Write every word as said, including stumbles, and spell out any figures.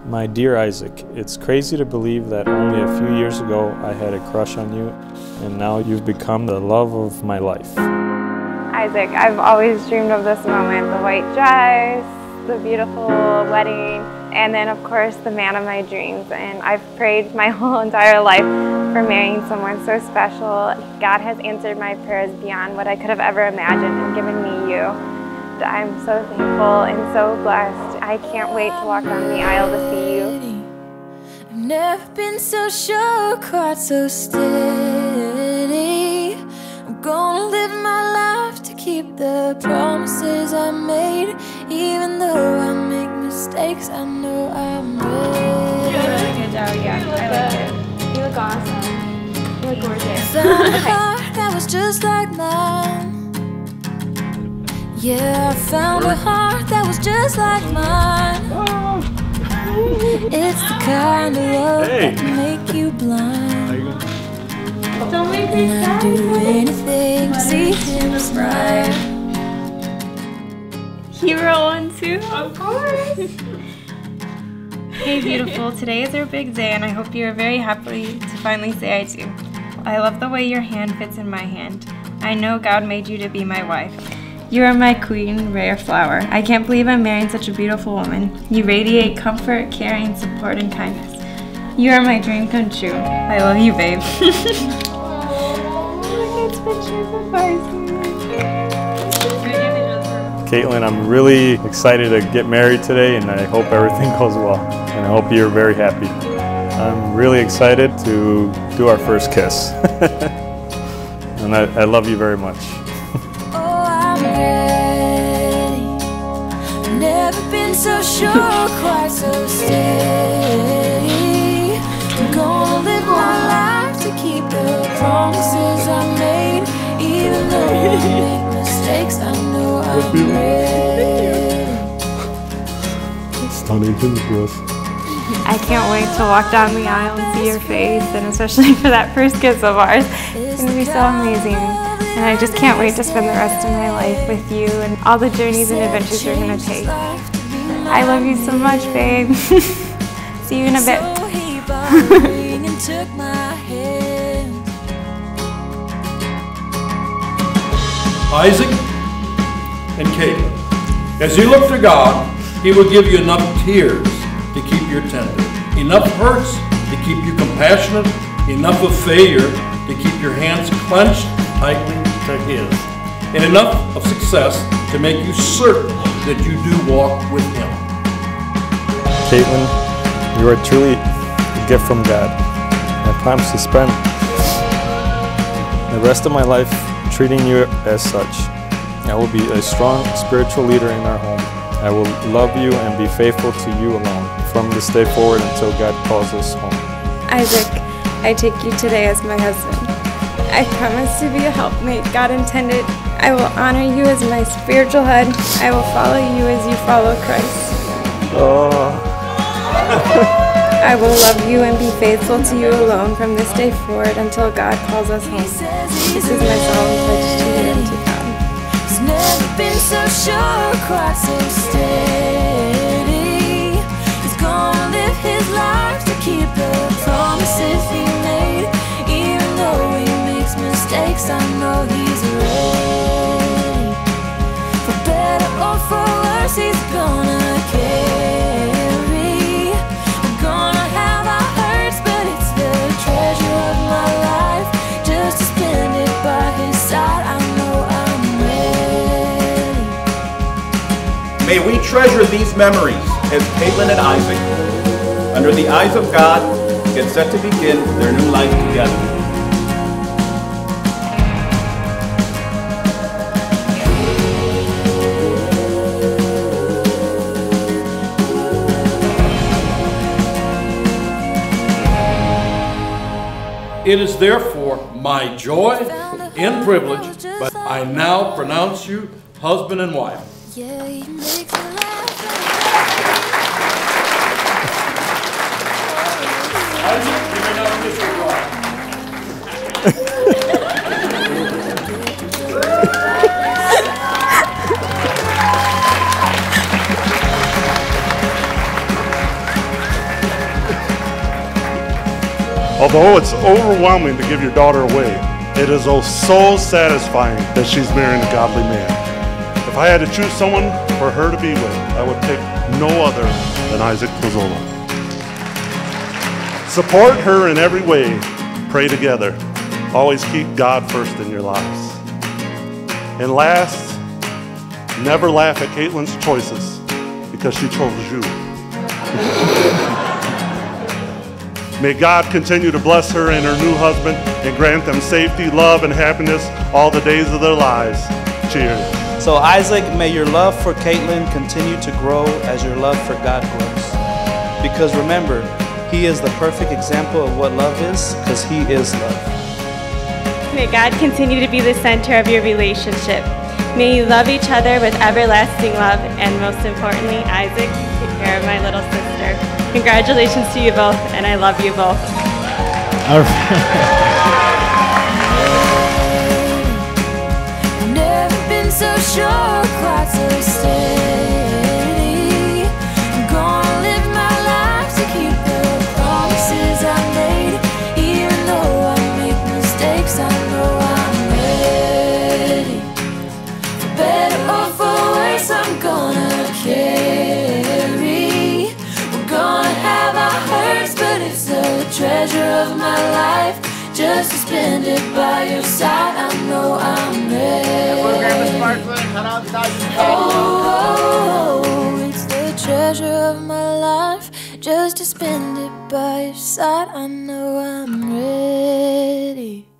My dear Isaac, it's crazy to believe that only a few years ago I had a crush on you, and now you've become the love of my life. Isaac, I've always dreamed of this moment, the white dress, the beautiful wedding, and then of course the man of my dreams. And I've prayed my whole entire life for marrying someone so special. God has answered my prayers beyond what I could have ever imagined and given me you. I'm so thankful and so blessed. I can't wait to walk down the aisle to see you. I've never been so sure, quite so steady. I'm gonna live my life to keep the promises I made. Even though I make mistakes, I know I'm ready. You did a really good job, yeah. I like it. You look awesome. You look gorgeous. Found a heart that was just like mine. Yeah, I found a heart that was just like mine. It's the kind of love Hey. that can make you blind. Don't make me And I'd do anything to see him smile. Hero one too? Of course. Hey beautiful, today is our big day and I hope you are very happy to finally say I do. I love the way your hand fits in my hand. I know God made you to be my wife. You are my queen, rare flower. I can't believe I'm marrying such a beautiful woman. You radiate comfort, caring, support, and kindness. You are my dream come true. I love you, babe. Caitlin, I'm really excited to get married today, and I hope everything goes well. And I hope you're very happy. I'm really excited to do our first kiss. And I, I love you very much. Never been so sure, quite so steady. I'm gonna live my life to keep the promises I made. Even though I make mistakes, I know I'm ready. Stunning for us. I can't wait to walk down the aisle and see your face, and especially for that first kiss of ours. It's going to be so amazing. And I just can't wait to spend the rest of my life with you and all the journeys and adventures you're going to take. I love you so much, babe. See you in a bit. Isaac and Caitlin, as you look to God, He will give you enough tears to keep you tender, enough hurts to keep you compassionate, enough of failure to keep your hands clenched tightly to His, and enough of success to make you certain that you do walk with Him. Caitlin, you are truly a gift from God. I promise to spend the rest of my life treating you as such. I will be a strong spiritual leader in our home. I will love you and be faithful to you alone from this day forward until God calls us home. Isaac, I take you today as my husband. I promise to be a helpmate God intended. I will honor you as my spiritual head. I will follow you as you follow Christ. Oh. I will love you and be faithful to you alone from this day forward until God calls us home. This is my solemn pledge to you and to God. He's never been so sure, quite so steady. He's gonna live his life to keep the promises he made. Even though he makes mistakes, I know he's ready. For better or for worse, he's gonna carry. We're gonna have our hurts, but it's the treasure of my life. Just to spend it by his side, I know I'm ready. May we treasure these memories as Caitlin and Isaac, under the eyes of God, get set to begin their new life together. It is therefore my joy and privilege, but I now pronounce you husband and wife. Yeah, he makes me laugh. Isaac, you may now kiss your bride. Although it's overwhelming to give your daughter away, it is oh so satisfying that she's marrying a godly man. If I had to choose someone for her to be with, I would pick no other than Isaac Pozzola. Support her in every way. Pray together. Always keep God first in your lives. And last, never laugh at Caitlin's choices because she chose you. May God continue to bless her and her new husband and grant them safety, love, and happiness all the days of their lives. Cheers. So Isaac, may your love for Caitlin continue to grow as your love for God grows. Because remember, he is the perfect example of what love is, because he is love. May God continue to be the center of your relationship. May you love each other with everlasting love, and most importantly, Isaac, take care of my little sister. Congratulations to you both, and I love you both. All right. Never been so sure, quite so steady. I'm gonna live my life to keep the promises I made. Even though I make mistakes, I know I'm ready. For better or for worse, I'm gonna carry. We're gonna have our hurts, but it's the treasure of my life. Just to spend it by your side, I know I'm ready. Oh, it's the treasure of my life. Just to spend it by your side, I know I'm ready.